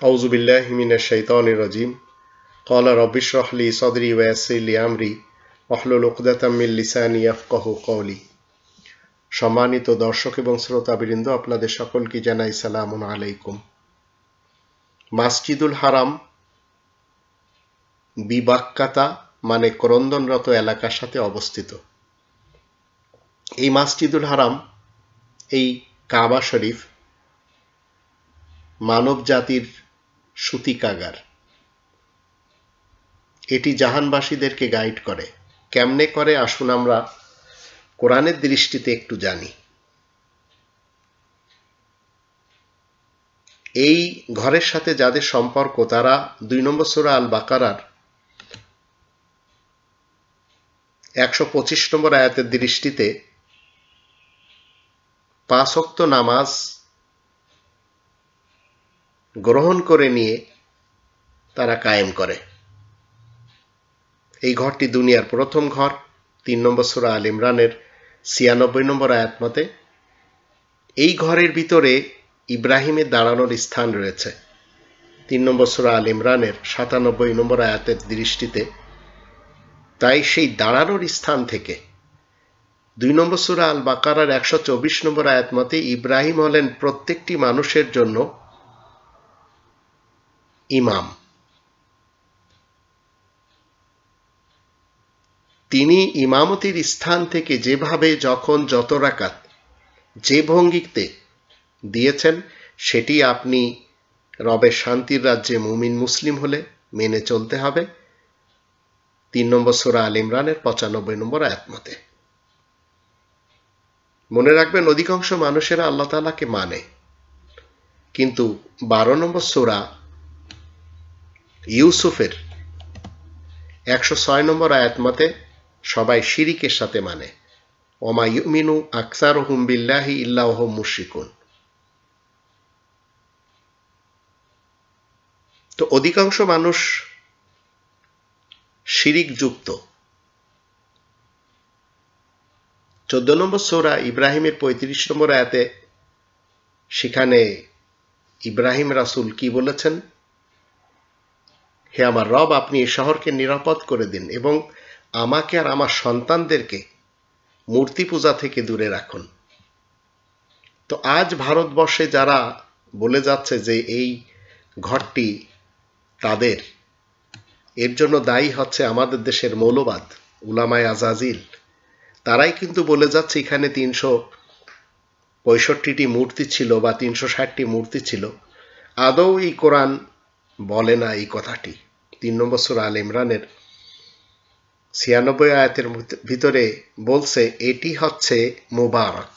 আউযু বিল্লাহি মিনাশ শাইতানির রাজিম। ক্বালা রাব্বি ইশরাহ লি সাদরি ওয়া ইয়াসসির লি আমরি ওয়াহলুল উকদাতাম মিন লিসানি ইয়াফকাহু কওলি। সম্মানিত দর্শক এবং শ্রোতাবৃন্দ, আপনাদের সকলকে জানাই সালামুন আলাইকুম। মসজিদুল হারাম বিবাক্কাতা মানে ক্রন্দনরত এলাকার সাথে অবস্থিত। এই মসজিদুল হারাম, এই কাবা শরীফ মানব জাতির সূতিকাগার। এটি জাহানবাসীদেরকে গাইড করে। কেমনে করে আসুন আমরা কোরআনের দৃষ্টিতে একটু জানি। এই ঘরের সাথে যাদের সম্পর্ক তারা 2 নম্বর সূরা আল বাকারার 125 নম্বর আয়াতের দৃষ্টিতে 5 ওয়াক্ত নামাজ গ্রহণ করে নিয়ে তারা কায়েম করে। এই ঘরটি দুনিয়ার প্রথম ঘর। 3 নম্বর সূরা আল ইমরানের 96 নম্বর আয়াত মতে এই ঘরের ভিতরে ইব্রাহিমের দাঁড়ানোর স্থান রয়েছে। 3 নম্বর সূরা আল ইমরানের 97 নম্বর আয়াতের দৃষ্টিতে। তাই সেই দাঁড়ানোর স্থান থেকে 2 নম্বর সূরা আল বাকারার 124 নম্বর আয়াত মতে ইব্রাহিম হলেন প্রত্যেকটি মানুষের জন্য ইমাম। তিনি ইমামতির স্থান থেকে যেভাবে যখন যত রাকাত যে ভঙ্গিতে দিয়েছেন সেটি আপনি রবের শান্তির রাজ্যে মুমিন মুসলিম হলে মেনে চলতে হবে। 3 নম্বর সূরা আল ইমরানের 95 নম্বর আয়াত মতে। মনে রাখবেন, অধিকাংশ মানুষেরা আল্লাহ তাআলাকে মানে, কিন্তু 12 নম্বর সূরা ইউসুফের 106 নম্বর আয়াত মতে সবাই শিরিকের সাথে মানে। ওমা ইউমিনু আকসারুহুম বিল্লাহি ইল্লা ওয়া হুম মুশরিকুন। তো অধিকাংশ মানুষ শিরিক যুক্ত। 14 নম্বর সূরা ইব্রাহিমের 35 নম্বর আয়াতে সেখানে ইব্রাহিম রাসূল কি বলেছেন? হে আমার রব, আপনি এই শহরকে নিরাপদ করে দিন এবং আমাকে আর আমার সন্তানদেরকে মূর্তি পূজা থেকে দূরে রাখুন। তো আজ ভারতবর্ষে যারা বলে যাচ্ছে যে এই ঘরটি তাদের, এর জন্য দায়ী হচ্ছে আমাদের দেশের মৌলবাদ উলামায়ে আজাজিল। তারাই কিন্তু বলে যাচ্ছে এখানে 365টি মূর্তি ছিল বা 360টি মূর্তি ছিল। আদৌ এই কোরআন বলে না এই কথাটি। 3 নম্বর সূরা আল ইমরানের 96 আয়াতের ভিতরে বলছে এটি হচ্ছে মুবারক।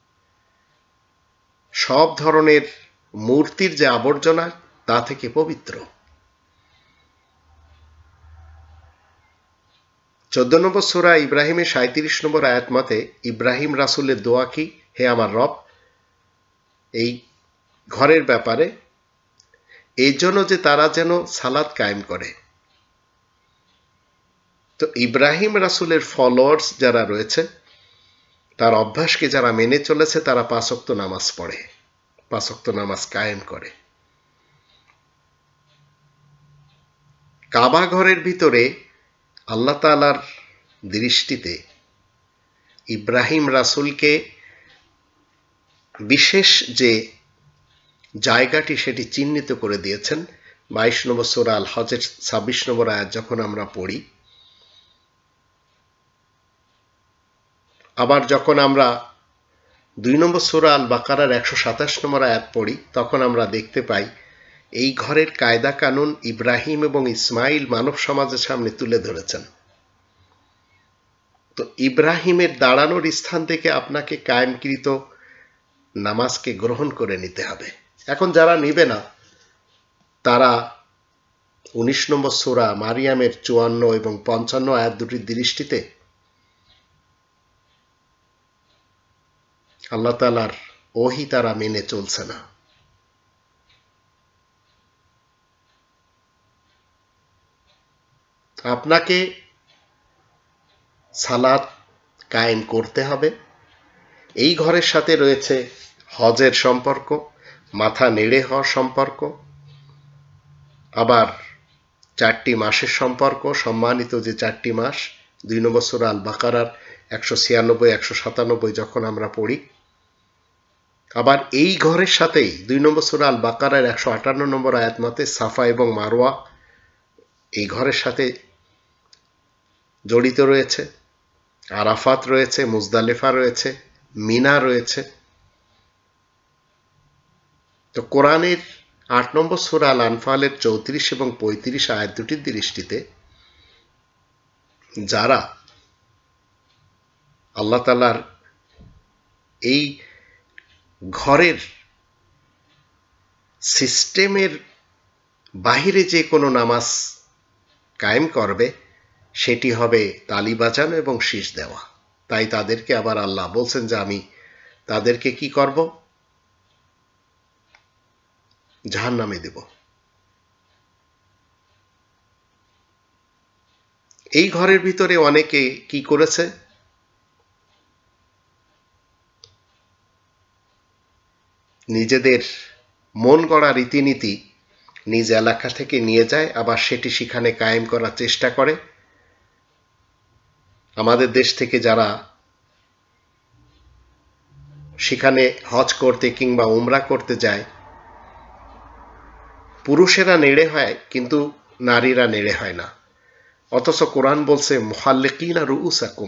সব ধরনের মূর্তির যে আবর্জনা তা থেকে পবিত্র। 14 নম্বর সূরা ইব্রাহিমের 37 নম্বর আয়াত মতে ইব্রাহিম রাসূলের দোয়া কি? হে আমার রব, এই ঘরের ব্যাপারে এই জন্য যে তারা যেন সালাত কায়েম করে। তো ইব্রাহিম রাসূলের ফলোয়ার্স যারা রয়েছে তার অভ্যাসকে যারা মেনে চলেছে তারা 5 ওয়াক্ত নামাজ পড়ে, 5 ওয়াক্ত নামাজ কায়েম করে। কাবা ঘরের ভিতরে আল্লাহ তাআলার দৃষ্টিতে ইব্রাহিম রাসূলকে বিশেষ যে জায়গাটি সেটি চিহ্নিত করে দিয়েছেন। 22 নম্বর সূরা আল হজের 26 নম্বর আয়াত যখন আমরা পড়ি, আবার যখন আমরা 2 নম্বর সূরা আল বাকারার 127 নম্বর আয়াত পড়ি তখন আমরা দেখতে পাই এই ঘরের কায়দা কানুন ইব্রাহিম এবং ইসমাইল মানব সমাজের সামনে তুলে ধরেছেন। তো ইব্রাহিমের দাঁড়ানোর স্থান থেকে আপনাকে কায়েমকৃত নামাজকে গ্রহণ করে নিতে হবে। এখন যারা নিবে না তারা 19 নম্বর সূরা মারিয়ামের 54 এবং 55 আয়াত দুটির দৃষ্টিতে আল্লাহ তাআলার ওহী তারা মেনে চলছে না। আপনাকে সালাত কায়েম করতে হবে। এই ঘরের সাথে রয়েছে হজের সম্পর্ক, মাথা নেড়ে হওয়ার সম্পর্ক, আবার 4টি মাসের সম্পর্ক, সম্মানিত যে 4টি মাস 2 নম্বর সূরা আল বাকারার 196 197 যখন আমরা পড়ি। আবার এই ঘরের সাথেই 2 নম্বর সূরা আল বাকারার 158 নম্বর আয়াত মতে সাফা এবং মারওয়া এই ঘরের সাথে জড়িত রয়েছে, আরাফাত রয়েছে, মুজদালিফা রয়েছে, মিনা রয়েছে। তো কোরআনের 8 নম্বর সূরা আল আনফালের 34 এবং 35 আয়াত দুটির দৃষ্টিতে যারা আল্লাহ তাআলার এই ঘরের সিস্টেমের বাহিরে যে কোনো নামাজ কায়েম করবে সেটি হবে তালি বাজানো এবং শীষ দেওয়া। তাই তাদেরকে আবার আল্লাহ বলছেন যে আমি তাদেরকে কি করব? জাহান্নামে দেব। এই ঘরের ভিতরে অনেকে কি করেছে? নিজেদের মন গড়া রীতিনীতি নিজ এলাকা থেকে নিয়ে যায়, আবার সেটি সেখানে কায়েম করার চেষ্টা করে। আমাদের দেশ থেকে যারা সেখানে হজ করতে কিংবা উমরা করতে যায়, পুরুষেরা নেড়ে হয় কিন্তু নারীরা নেড়ে হয় না। অথচ কোরআন বলছে মুহাল্লিকিনা রুউসাকুম,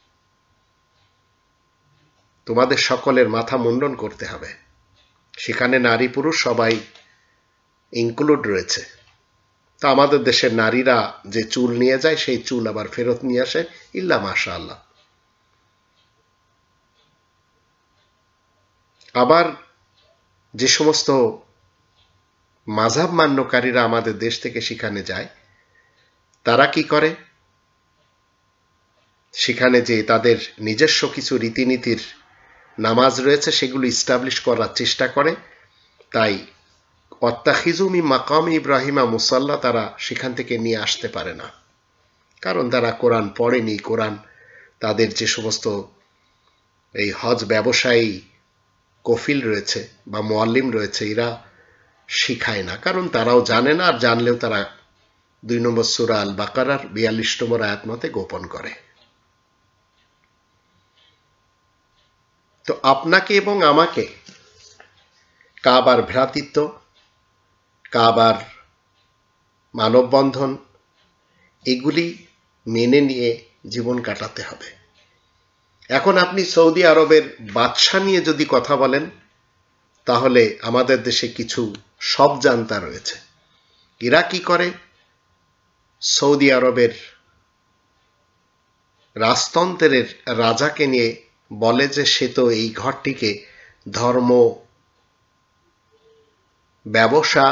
তোমাদের সকলের মাথা মুন্ডন করতে হবে। সেখানে নারী পুরুষ সবাই ইনক্লুড রয়েছে। তা আমাদের দেশের নারীরা যে চুল নিয়ে যায় সেই চুল আবার ফেরত নিয়ে আসে, ইল্লা মাশাআল্লাহ। আবার যে সমস্ত মাযহাব মান্যকারীরা আমাদের দেশ থেকে সেখানে যায়, তারা কি করে? সেখানে যে তাদের নিজস্ব কিছু রীতিনীতির নামাজ রয়েছে সেগুলো ইস্টাবলিশ করার চেষ্টা করে। তাই ওয়াত্তাখিযু মিন মাকাম ইব্রাহিমা মুসাল্লা তারা সেখান থেকে নিয়ে আসতে পারে না, কারণ তারা কোরআন পড়েনি। কোরআন তাদের যে সমস্ত এই হজ ব্যবসায়ী কফিল রয়েছে বা মুআল্লিম রয়েছে, এরা শিখায় না, কারণ তারাও জানে না, আর জানলেও তারা 2 নম্বর সূরা আল বাকারার 42 নম্বর আয়াত মতে গোপন করে। তো আপনাকে এবং আমাকে কাবার ভ্রাতৃত্ব, কাবার মানববন্ধন এগুলি মেনে নিয়ে জীবন কাটাতে হবে। এখন আপনি সৌদি আরবের বাদশা নিয়ে যদি কথা বলেন, তাহলে আমাদের দেশে কিছু সবজান্তা রয়েছে। এরা কি করে? সৌদি আরবের রাজতন্ত্রের রাজাকে নিয়ে বলে যে সে তো এই ঘরটিকে ধর্ম ব্যবসা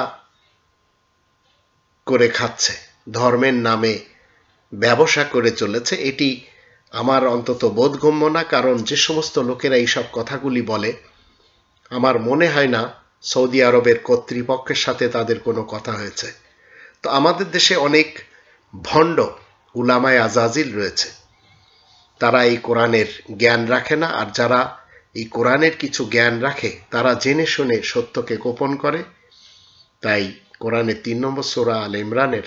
করে খাচ্ছে, ধর্মের নামে ব্যবসা করে চলেছে। এটি আমার অন্তত বোধগম্য না, কারণ যে সমস্ত লোকেরা এইসব কথাগুলি বলে আমার মনে হয় না সৌদি আরবের কর্তৃপক্ষের সাথে তাদের কোনো কথা হয়েছে। তো আমাদের দেশে অনেক ভণ্ড উলামায়ে আজাজিল রয়েছে, তারা এই কোরআনের জ্ঞান রাখে না, আর যারা এই কোরআনের কিছু জ্ঞান রাখে তারা জেনে শুনে সত্যকে গোপন করে। তাই কোরআনের 3 নম্বর সূরা আল ইমরানের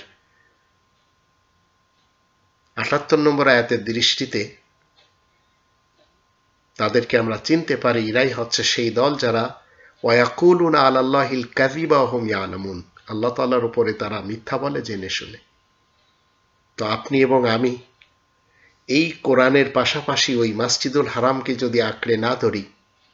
78 নম্বর আয়াতের দৃষ্টিতে তাদেরকে আমরা চিনতে পারি, এরাই হচ্ছে সেই দল যারা ওয়ায়াকুলুনা আলাল্লাহিল কাযিবা ওয়া হুম ইয়ালামুন, আল্লাহ তাআলার উপরে তারা মিথ্যা বলে জেনে শুনে। তো আপনি এবং আমি এই কোরআনের পাশাপাশি ওই মসজিদুল হারামকে যদি আঁকড়ে না ধরি,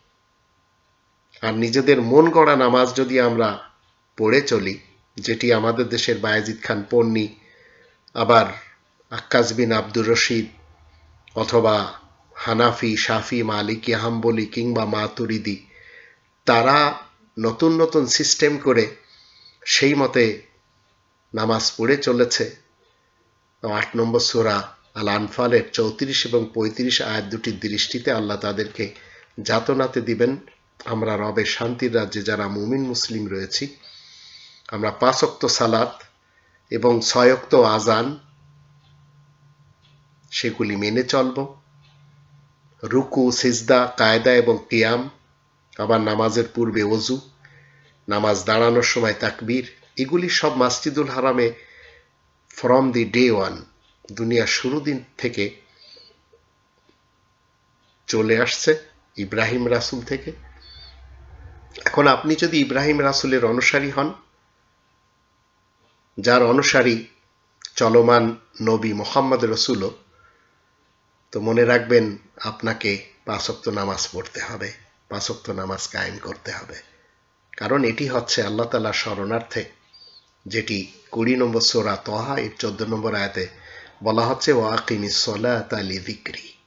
আর নিজেদের মন গড়া নামাজ যদি আমরা পড়ে চলি, যেটি আমাদের দেশের বায়েজিদ খান পন্নী, আবার আক্কাস বিন আব্দুর রশিদ, অথবা হানাফি, শাফি, মালিকি, হাম্বলি কিংবা মাতুরিদি, তারা নতুন নতুন সিস্টেম করে সেই মতে নামাজ পড়ে চলেছে। 8 নম্বর সূরা আল আনফালের 34 এবং 35 আয়াত দুটির দৃষ্টিতে আল্লাহ তাদেরকে যাতনাতে দিবেন। আমরা রবের শান্তির রাজ্যে যারা মুমিন মুসলিম রয়েছি, আমরা 5 ওয়াক্ত সালাত এবং 6 ওয়াক্ত আজান সেগুলি মেনে চলব। রুকু, সিজদা, কায়দা এবং কিয়াম, আবার নামাজের পূর্বে ওযু, নামাজ দাঁড়ানোর সময় তাকবীর, এগুলি সব মসজিদুল হারামে ফ্রম দি ডে ওয়ান, দুনিয়ার শুরু দিন থেকে চলে আসছে ইব্রাহিম রাসূল থেকে। এখন আপনি যদি ইব্রাহিম রাসূলের অনুসারী হন, যার অনুসারী চলমান নবী মুহাম্মদ রাসূলও, তো মনে রাখবেন আপনাকে 5 ওয়াক্ত নামাজ পড়তে হবে, 5 ওয়াক্ত নামাজ কায়েম করতে হবে। কারণ এটি হচ্ছে আল্লাহ তাআলার শরণার্থে, যেটি 20 নম্বর সূরা তাহা এর 14 নম্বর আয়াতে বলা হচ্ছে ওয়া আকিমিস সালাতা লিযিকরি।